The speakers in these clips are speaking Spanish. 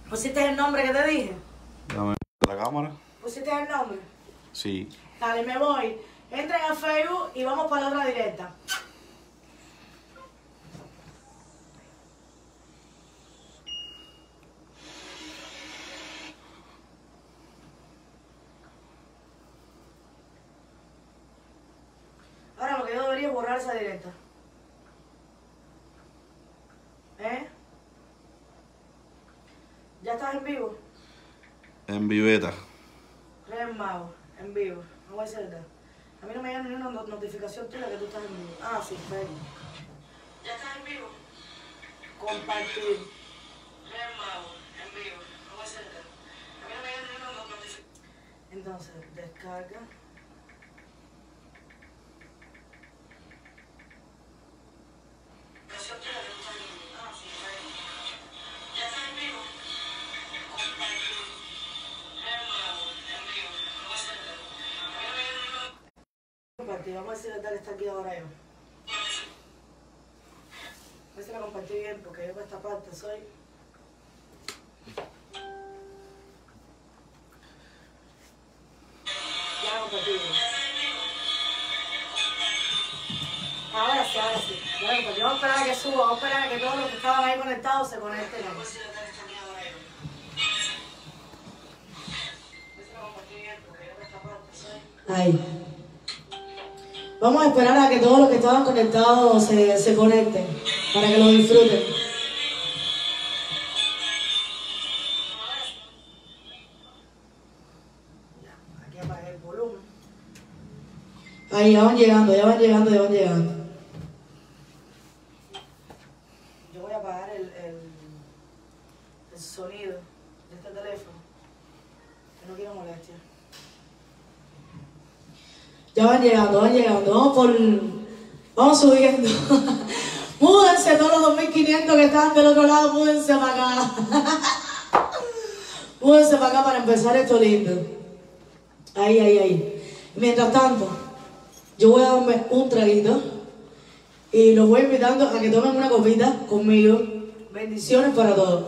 ¿Pusiste el nombre que te dije? Dame la cámara. ¿Pusiste el nombre? Sí. Dale, me voy. Entren a Facebook y vamos para la otra directa. Ahora lo que yo debería es borrar esa directa. ¿Eh? ¿Ya estás en vivo? En viveta. Rey Mago, en vivo. No voy a hacer nada. A mí no me llega ninguna notificación tuya que tú estás en vivo. Ah, sí, Facebook. ¿Ya estás en vivo? Compartir. Rey Mago, en vivo. No voy a hacer nada. A mí no me llega ninguna notificación. Entonces, descarga. Vamos a ver si la tal está aquí ahora yo. A ver si la compartí bien, porque yo por esta parte soy... Ya la compartí bien. Ahora sí, ahora sí. Ya la compartí. Vamos a esperar a que suba, vamos a esperar a que todos los que estaban ahí conectados se conecten. Vamos a ver si la tal está aquí ahora yo. A ver si la compartí bien, porque yo por esta parte soy... Ahí. Vamos a esperar a que todos los que estaban conectados se conecten, para que lo disfruten. Ya, aquí apagué el volumen. Ahí, ya van llegando, ya van llegando, ya van llegando. Yo voy a apagar el sonido de este teléfono, que no quiero molestia. Ya van llegando, vamos subiendo. Múdense todos los 2500 que están del otro lado, múdense para acá. Múdense para acá para empezar esto lindo. Ahí. Mientras tanto, yo voy a darme un traguito y los voy invitando a que tomen una copita conmigo. Bendiciones para todos.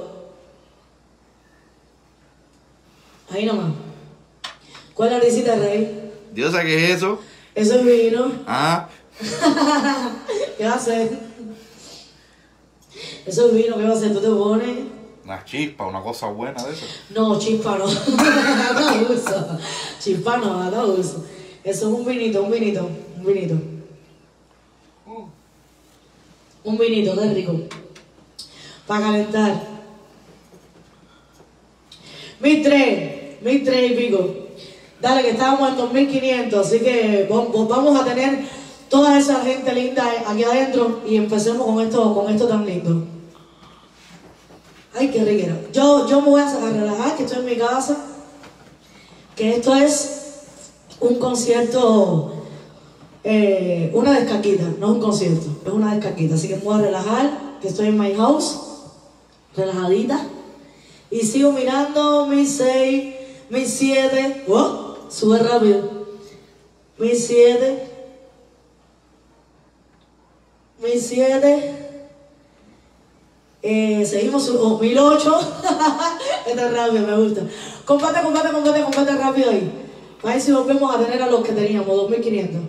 Ahí nomás. ¿Cuál es la risita, Rey? Diosa, ¿qué es eso? Eso es vino. Ah. ¿Qué va a hacer? Eso es vino, ¿qué va a hacer? ¿Tú te pones? Una chispa, una cosa buena de eso. No, chispa no. No uso. Chispa no uso. Eso es un vinito. Un vinito, qué rico. Para calentar. 1300 y pico. Dale, que estábamos en 2500, así que vamos a tener toda esa gente linda aquí adentro y empecemos con esto tan lindo. Ay, qué riquero. Yo me voy a relajar, que estoy en mi casa, que esto es un concierto, una descaquita, no es un concierto, es una descaquita, así que me voy a relajar, que estoy en my house, relajadita, y sigo mirando mis 6, mis 7, ¡oh! Sube rápido. 1007. 1007. Seguimos. 1008. Este es rápido, me gusta. Comparte rápido ahí. Para ver si volvemos a tener a los que teníamos, 2500.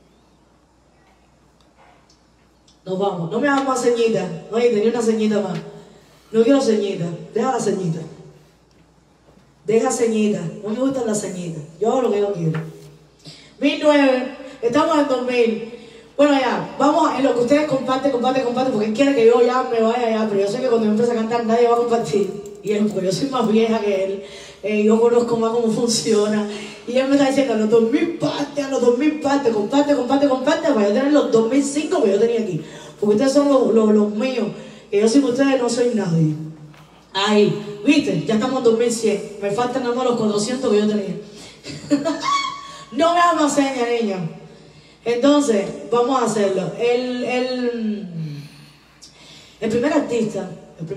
Nos vamos. No me hagas más ceñitas. Oye, tenía una ceñita más. No quiero ceñita. Deja la ceñita. Deja ceñita, no me gustan las ceñitas, yo hago lo que yo quiero. 1009, estamos en 2000. Bueno, ya, vamos en lo que ustedes comparten, porque quiere que yo ya me vaya ya, pero yo sé que cuando yo empiezo a cantar nadie va a compartir. Y él, porque yo soy más vieja que él, yo conozco más cómo funciona. Y él me está diciendo a los 2000 partes, comparte, para yo tener los 2005 que yo tenía aquí. Porque ustedes son los míos, que yo sin ustedes no soy nadie. Ahí, ¿viste? Ya estamos en 2100. Me faltan nada más los 400 que yo tenía. No me hagas más señas, niña. Entonces, vamos a hacerlo. El primer artista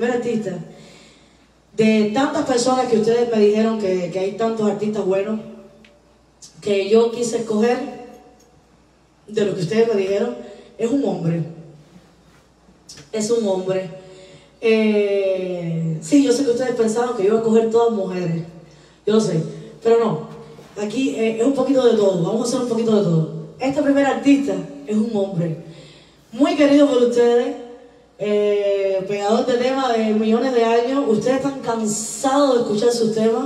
de tantas personas que ustedes me dijeron que hay tantos artistas buenos, que yo quise escoger, de lo que ustedes me dijeron, es un hombre. Es un hombre. Sí, yo sé que ustedes pensaban que yo iba a coger todas mujeres. Yo lo sé. Pero no. Aquí es un poquito de todo. Vamos a hacer un poquito de todo. Este primer artista es un hombre muy querido por ustedes. Pegador de temas de millones de años. Ustedes están cansados de escuchar sus temas.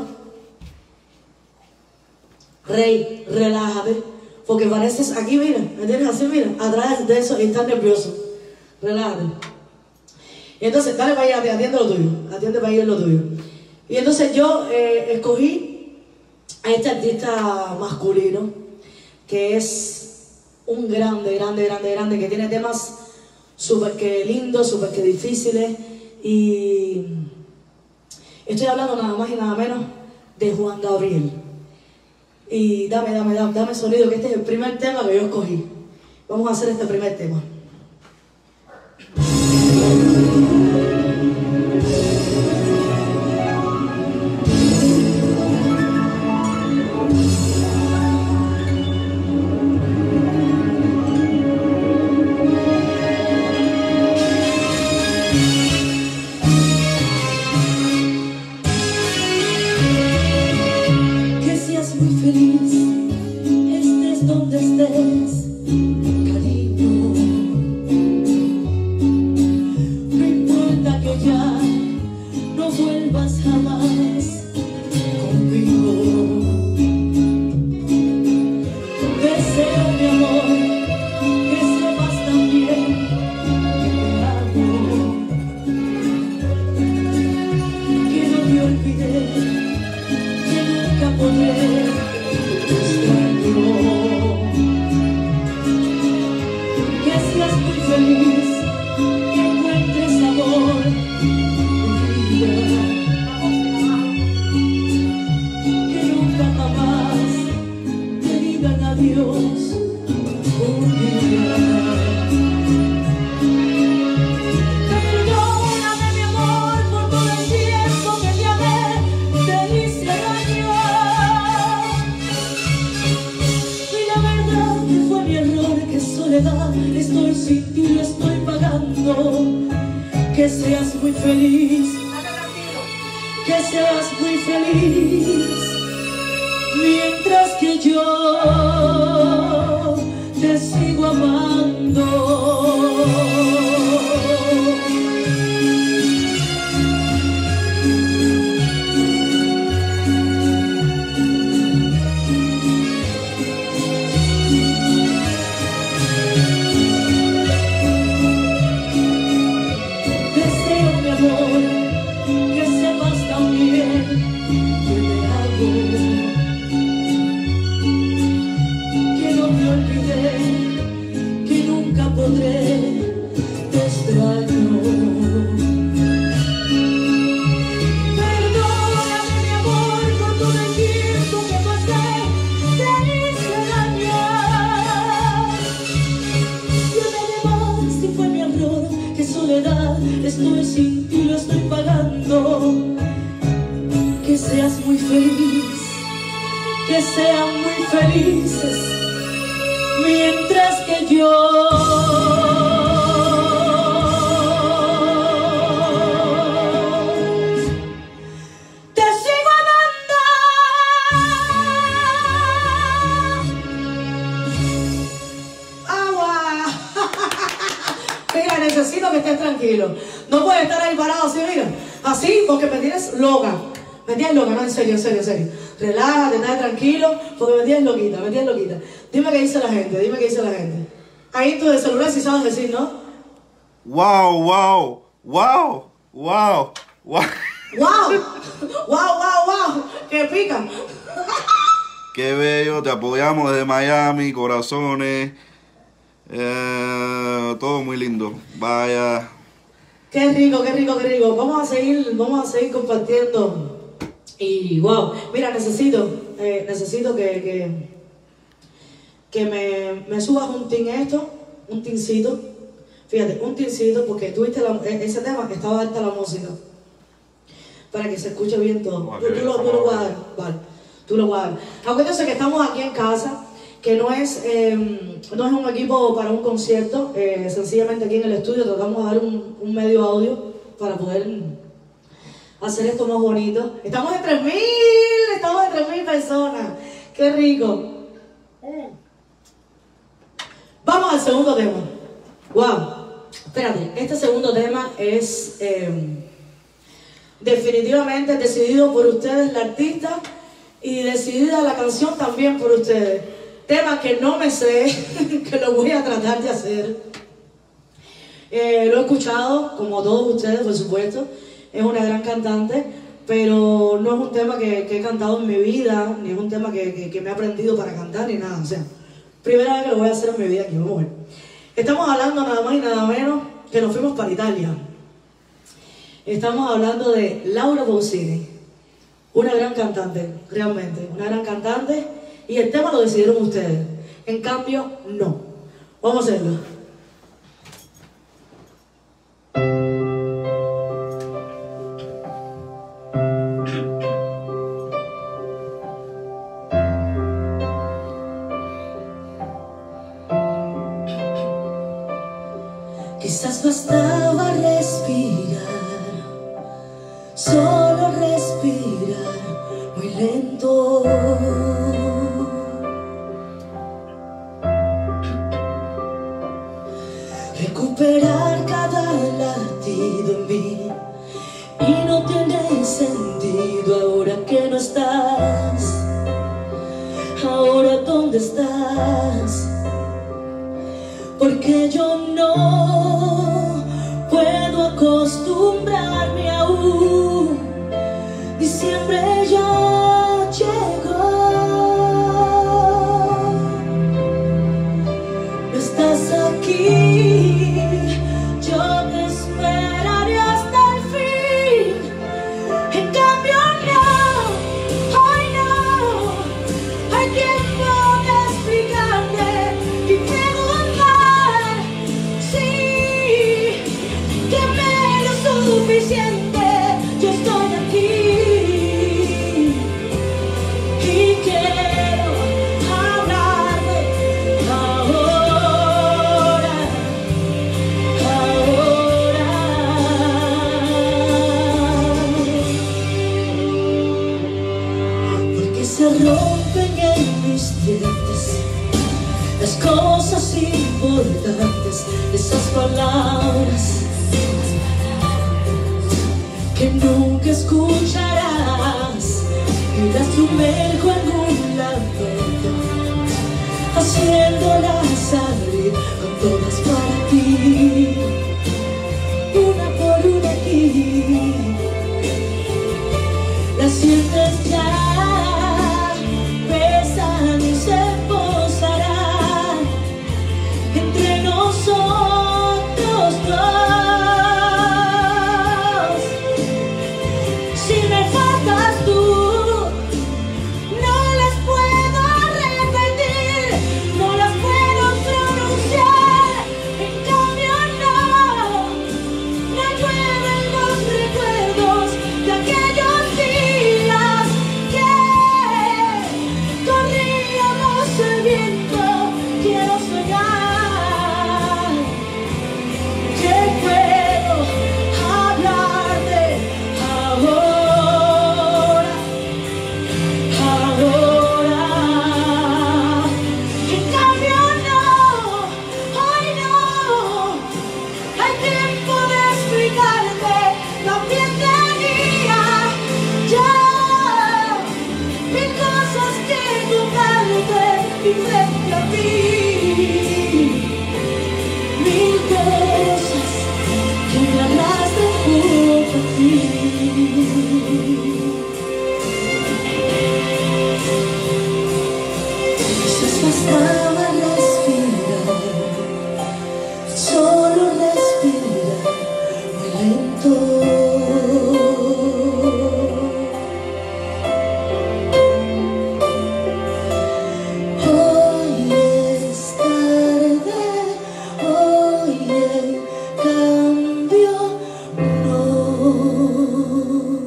Rey, relájate, porque pareces aquí, mira, me tienes así, mira, atrás de eso y estás nervioso. Relájate. Y entonces, dale para allá, atiende lo tuyo, atiende para allá lo tuyo. Y entonces yo escogí a este artista masculino, que es un grande, que tiene temas súper que lindos, súper que difíciles. Y estoy hablando nada más y nada menos de Juan Gabriel. Y dame sonido, que este es el primer tema que yo escogí. Vamos a hacer este primer tema. Estoy sin ti, lo estoy pagando. Que seas muy feliz, que seas muy feliz, mientras que yo te sigo amando. Estoy sin ti, lo estoy pagando. Que seas muy feliz, que sean muy felices, mientras que yo te sigo amando. ¡Agua! Mira, necesito que estés tranquilo. No puedes estar ahí parado así, mira. Así, porque me tienes loca. Me tienes loca, no, en serio. Relájate, estate tranquilo, porque me tienes loquita. Dime qué dice la gente, Ahí en tu celular sí sabes decir, ¿no? Wow. ¡Wow! ¡Que pica! Qué bello, te apoyamos desde Miami, corazones. Todo muy lindo. Vaya. Qué rico. Vamos a seguir compartiendo. Y wow, mira, necesito que me subas un tincito. Fíjate, un tincito, porque tuviste ese tema que estaba alta la música. Para que se escuche bien todo. Tú lo guardas, vale. Tú lo guardas. Aunque yo sé que estamos aquí en casa, que no es un equipo para un concierto, sencillamente aquí en el estudio tratamos de dar un medio audio para poder hacer esto más bonito. Estamos en 3.000 personas. ¡Qué rico! Vamos al segundo tema. ¡Wow! Espérate, este segundo tema es definitivamente decidido por ustedes, la artista, y decidida la canción también por ustedes. Tema que no me sé, que lo voy a tratar de hacer. Lo he escuchado, como todos ustedes, por supuesto. Es una gran cantante, pero no es un tema que he cantado en mi vida, ni es un tema que me he aprendido para cantar, ni nada. O sea, primera vez que lo voy a hacer en mi vida aquí, vamos a ver. Estamos hablando nada más y nada menos que nos fuimos para Italia. Estamos hablando de Laura Pausini, una gran cantante, realmente, una gran cantante, y el tema lo decidieron ustedes. En cambio, no. Vamos a hacerlo. Quizás bastaba respirar, solo respirar muy lento. Recuperar cada latido en mí, y no tiene sentido ahora que no estás. Ahora ¿dónde estás? Porque yo no puedo acostumbrarme aún. Diciembre ya llegó. No estás aquí, yo te esperaré hasta el fin. En cambio no, hoy no hay tiempo de explicarte y preguntar si quemé lo suficiente. Yo estoy aquí y quiero hablarte ahora, porque se rompen en mis dientes las cosas importantes, esas palabras que nunca escucharás, y las sumerjo en un lamento, haciéndolas salir con todas para ti, una por una aquí. Las sientes ya, pesan y se posarán entre nosotros dos. Si me faltas tú, no las puedo repetir, no las puedo pronunciar. En cambio no llueven los recuerdos de aquellos días que corríamos el viento. Quiero soñar que puedo hablarte ahora, ahora. En cambio no, hoy no hay tiempo de explicarte. También tenía ya mil cosas que contarte y frente a mí, mil cosas que me arrastran junto a ti. Quizás bastaba respirar, solo respirar muy lento. Hoy es tarde, hoy en cambio no.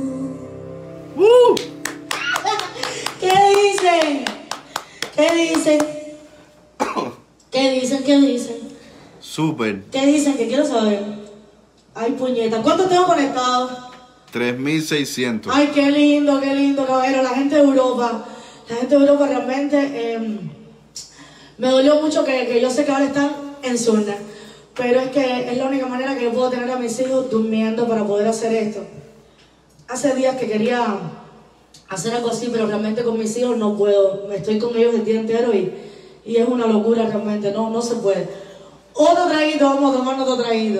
¿Qué dicen? ¿Qué dicen? ¿Qué dicen? ¿Qué dicen? Súper. ¿Qué dicen? Que quiero saber. Ay, puñeta. ¿Cuántos tengo conectados? 3.600. Ay, qué lindo, caballero. La gente de Europa. La gente de Europa realmente me dolió mucho que yo sé que ahora están en zona. Pero es que es la única manera que yo puedo tener a mis hijos durmiendo para poder hacer esto. Hace días que quería hacer algo así, pero realmente con mis hijos no puedo. Estoy con ellos el día entero y es una locura realmente. No se puede. Otro traguito, vamos a tomarnos otro traguito.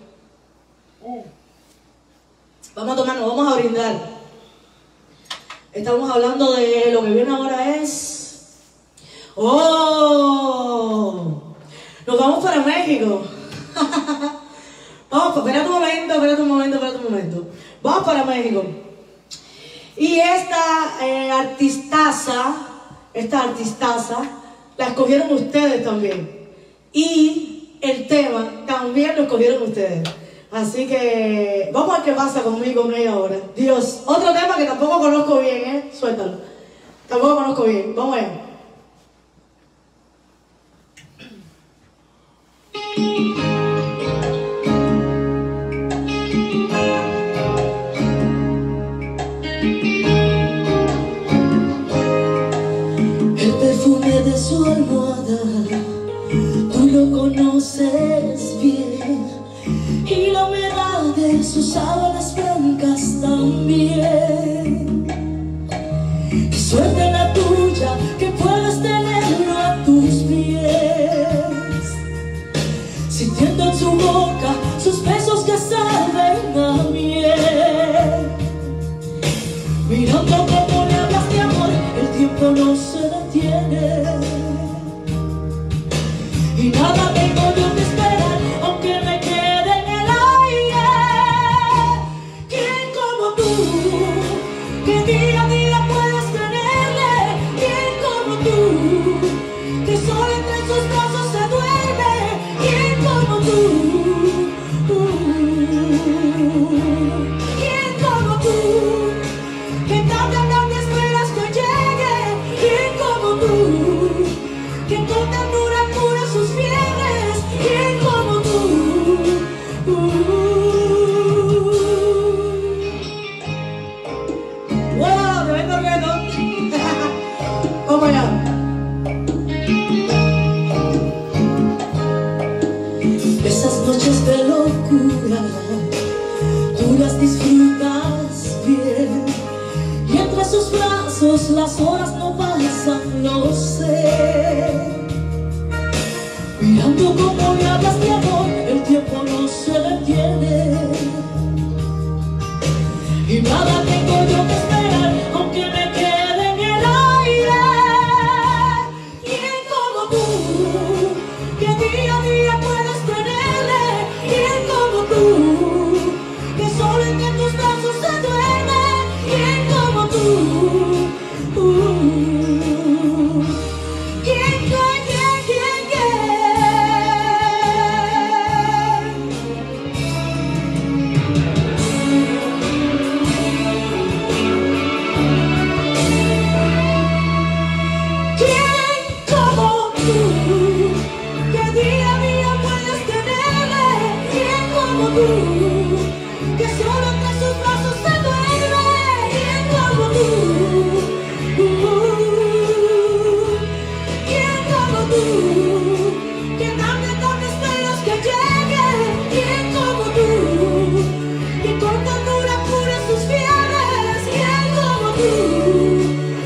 Vamos a tomarnos, vamos a brindar. Estamos hablando de lo que viene ahora es... ¡Oh! Nos vamos para México. Vamos, espérate un momento. Vamos para México. Y esta artistaza, la escogieron ustedes también. Y el tema también lo escogieron ustedes. Así que vamos a ver qué pasa conmigo con ella ahora. Dios, otro tema que tampoco conozco bien, suéltalo. Tampoco conozco bien, vamos a ver. El perfume de su almohada, tú lo conoces bien, y la humedad de sus sábanas blancas también. Qué suerte la tuya que puedes tenerlo a tus pies, sintiendo en su boca sus besos que saben a miel, mirando cómo le hablas de amor, el tiempo no se detiene, y nada tengo yo que esperar, aunque me quede en el aire. ¿Quién como tú, que día a día puedes tenerle? ¿Quién como tú, que solo entre sus brazos se duerme? ¿Quién como tú? ¿Quién como tú, que tanta esperas que llegue? ¿Quién como tú, que con ternura cura sus fiebres? ¿Quién como tú? ¡Wow! Tremendo reto. Vamos allá. Esas noches de locura, tú las disfrutas bien, y entre sus brazos las horas no pasan, lo sé. Mirando cómo le hablas de amor, el tiempo no se detiene, y nada tengo yo que esperar, aunque me quede en el aire. ¿Quién como tú, que día a día puedes tenerle? ¿Quién como tú, que solo entre tus brazos se duerme? ¿Quién como tú? ¿Quién? ¿Quién como tú, que día a día puedes tenerle? ¿Quién como tú, que solo entre sus brazos se duerme? ¿Quién como tú? ¿Quién como tú, que tanto esperas que llegue? ¿Quién como tú, que con ternura cura sus fiebres? ¿Quién como tú?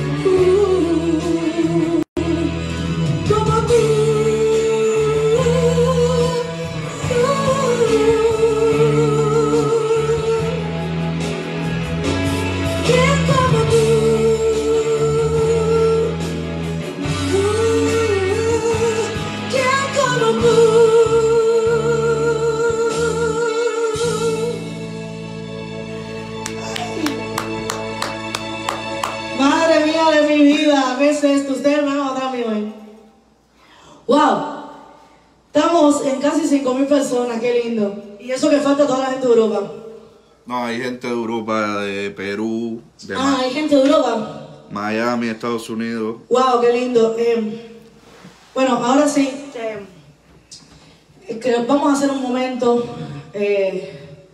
Como tú. ¿Quién como tú? ¿Quién como tú? Madre mía de mi vida, a veces ustedes me van a matar a mí hoy. ¡Wow! Estamos en casi 5.000 personas, qué lindo. Y eso que falta toda la gente de Europa. No, hay gente de Europa, de Perú, de Hay gente de Europa. Miami, Estados Unidos. ¡Wow! ¡Qué lindo! Bueno, ahora sí, que vamos a hacer un momento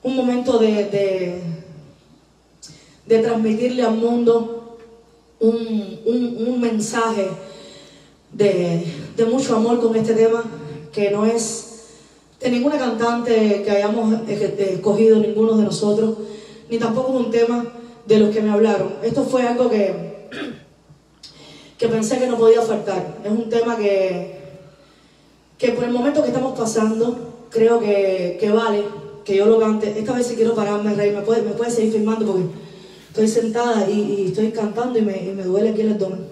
un momento de transmitirle al mundo un mensaje de mucho amor con este tema, que no es de ninguna cantante que hayamos escogido ninguno de nosotros, ni tampoco es un tema de los que me hablaron. Esto fue algo que pensé que no podía faltar. Es un tema que por el momento que estamos pasando, creo que vale que yo lo cante. Esta vez sí quiero pararme, Rey, me puede seguir filmando porque estoy sentada y estoy cantando y me duele aquí el abdomen.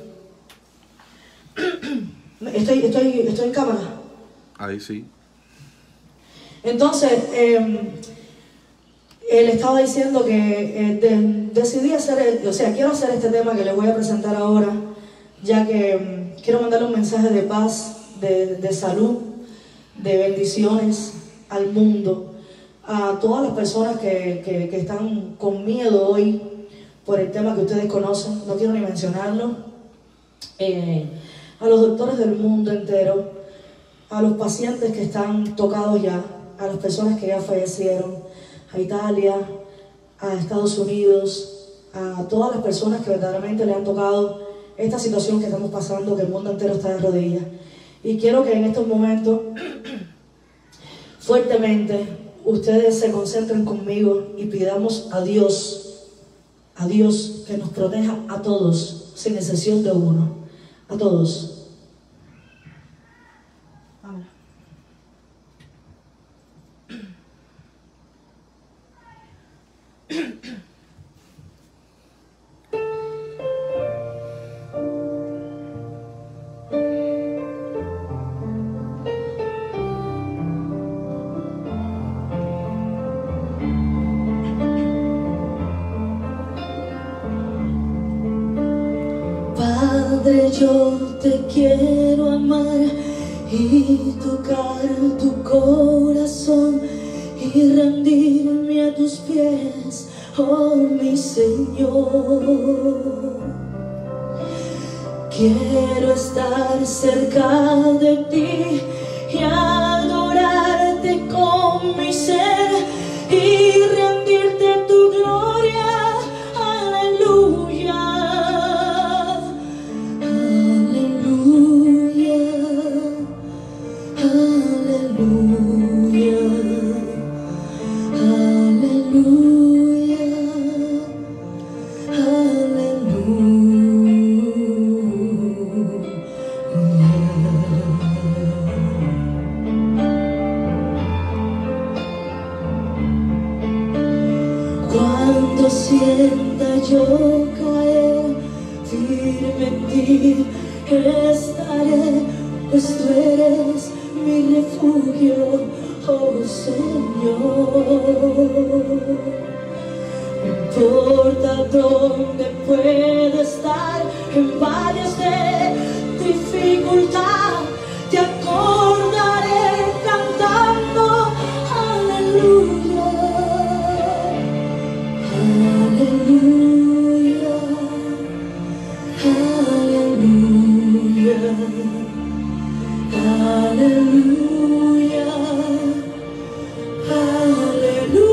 Estoy en cámara. Ahí sí. Entonces, él estaba diciendo que decidí quiero hacer este tema que les voy a presentar ahora, ya que quiero mandarle un mensaje de paz, de salud, de bendiciones al mundo, a todas las personas que están con miedo hoy por el tema que ustedes conocen, no quiero ni mencionarlo, a los doctores del mundo entero, a los pacientes que están tocados ya, a las personas que ya fallecieron, a Italia, a Estados Unidos, a todas las personas que verdaderamente le han tocado esta situación que estamos pasando, que el mundo entero está de rodillas. Y quiero que en estos momentos, fuertemente, ustedes se concentren conmigo y pidamos a Dios que nos proteja a todos, sin excepción de uno, a todos. Padre, yo te quiero amar y tocar tu corazón y rendirme a tus pies, oh mi Señor. Quiero estar cerca de ti y adorarte con mi ser y rendirte tu gloria. Aleluya. Cuando sienta yo caer firme en ti estaré, pues tú eres mi refugio, oh Señor. No importa dónde pueda estar, en valles de dificultad, te acordaré cantando aleluya. Aleluya, aleluya, aleluya, aleluya.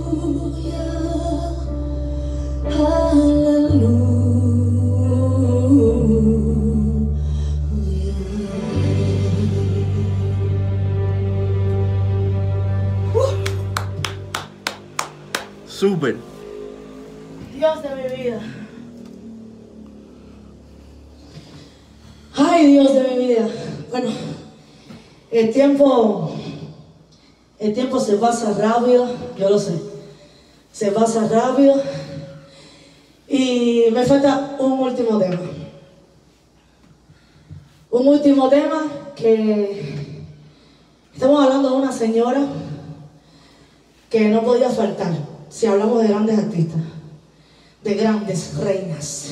Súper. Dios de mi vida. Ay, Dios de mi vida. Bueno, el tiempo se pasa rápido, yo lo sé. Se pasa rápido. Y me falta un último tema. Un último tema que estamos hablando de una señora que no podía faltar si hablamos de grandes artistas, de grandes reinas.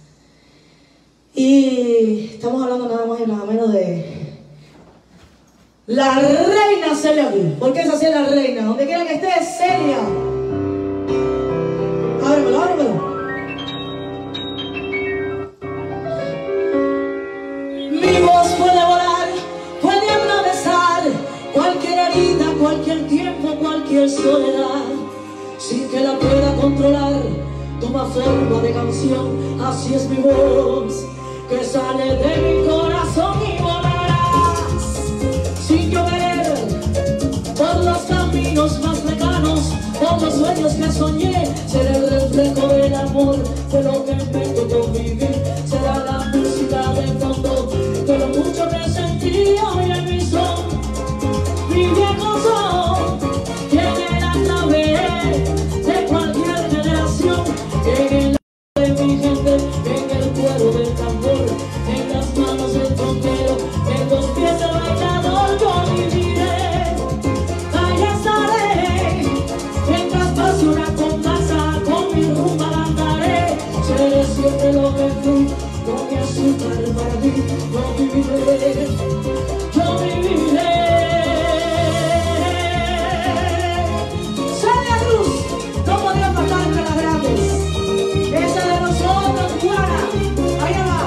Y estamos hablando nada más y nada menos de la reina Celia Cruz. ¿Por qué es así la reina? Donde quiera que esté, Celia. Ábremelo, ábremelo. Mi voz puede volar, puede atravesar cualquier herida, cualquier tiempo, cualquier soledad, sin que la pueda controlar. Toma forma de canción, así es mi voz, que sale de mi corazón y volarás sin llover por los caminos más lejanos, por los sueños que soñé. Será el reflejo del amor de lo que me tocó vivir. Será la música de fondo de lo mucho que sentí hoy en mi son. Mi viejo son tiene la clave de cualquier generación. En el de mi gente, en el cuero del tambor, en las manos del trompero, en los pies del bailador. Yo viviré, ahí estaré, mientras pase una comparsa, con mi rumba cantaré. Seré siempre lo que fui, con mi azúcar para ti. Yo viviré, yo viviré. Celia Cruz no podía faltar entre las grandes. Esa de nosotros, Juana, allá va.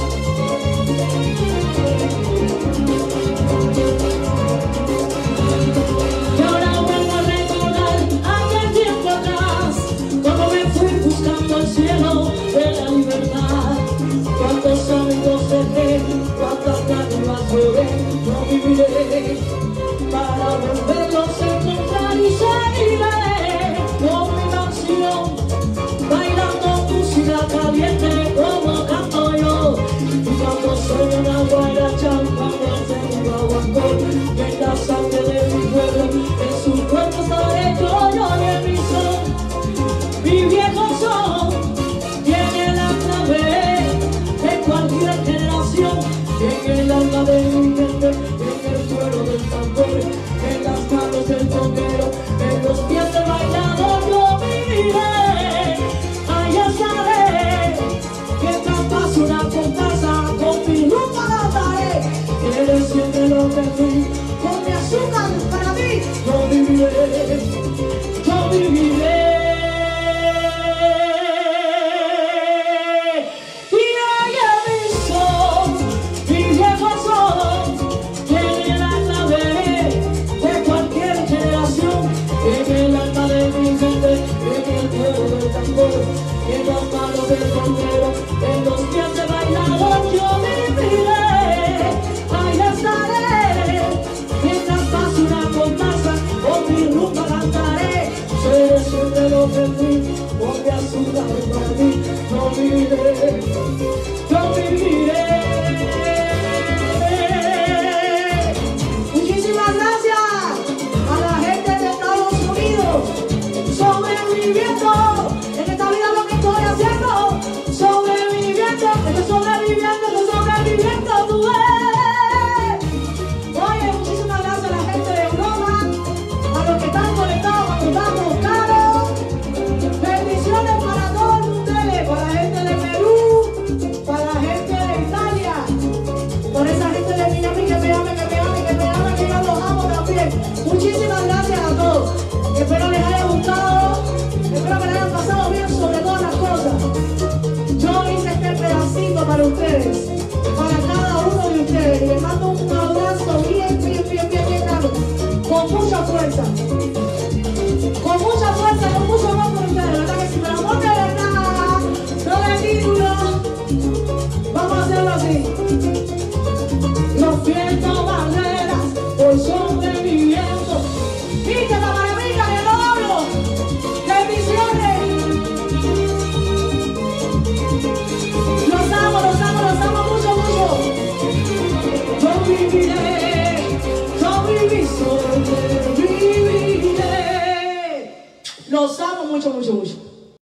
Y ahora vuelvo a recordar aquel tiempo atrás, cuando me fui buscando el cielo de la libertad. Cuántos amigos dejé, cuántas lágrimas lloré. Yo viviré para volverlos a encontrar y seguiré con mi canción, bailando música caliente como canto yo. Y cuando suena una guaracha, cuando hace un guaguancó, en la sangre de mi pueblo, en su cuerpo estaré yo y en mi son. Mi viejo son tiene la clave de cualquier generación. En el alma de mi gente, en el cuero del tambor, en las manos del conguero, en los pies del bailador. Yo viviré, allá estaré, mientras pase una comparsa, con mi rumba cantaré. Eres siempre lo que fui, con mi azúcar para ti. Yo viviré, yo viviré. Y allá mi son, mi viejo son, tiene la clave de cualquier generación. En el alma de mi gente, en el cuero del tambor, en las manos del conguero, en los pies del bailador. Yo viviré, ahí estaré, mientras pase una comparsa, con mi rumba cantaré. Seré siempre lo que fui, con mi azúcar para ti. Yo viviré, yo viviré. Muchísimas gracias a la gente de Estados Unidos, sobreviviendo en esta vida lo que estoy haciendo, sobreviviendo, estoy sobreviviendo, tú ves. Oye, muchísimas gracias a la gente de Europa, a los que están conectados cuando estamos buscando. Bendiciones para todo el mundo, para la gente de Perú, para la gente de Italia, por esa gente de Miami que me llame, que yo los amo también. Muchísimas gracias a todos. Espero les haya gustado, espero que les hayan pasado bien sobre todas las cosas. Yo hice este pedacito para ustedes, para cada uno de ustedes, y les mando un abrazo bien grande, con mucha fuerza No siento barreras, hoy sobreviviendo. Viste la maravilla del oro. Bendiciones. Los amo mucho, mucho. Yo viviré, yo viví, sobreviviré. Los amo mucho, mucho, mucho.